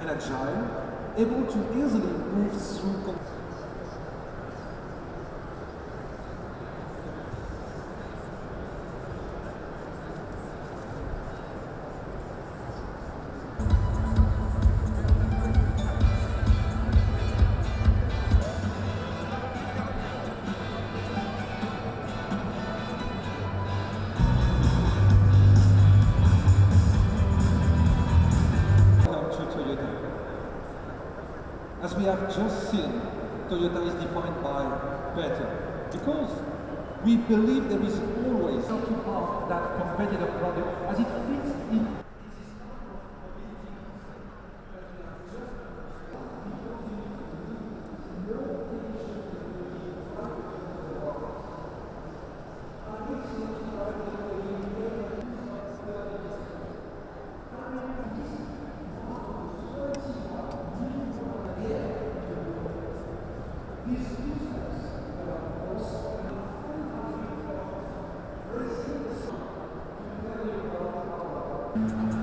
and agile, able to easily move through As we have just seen, Toyota is defined by better, because we believe there is always that competitive product as it fits in. Thank you.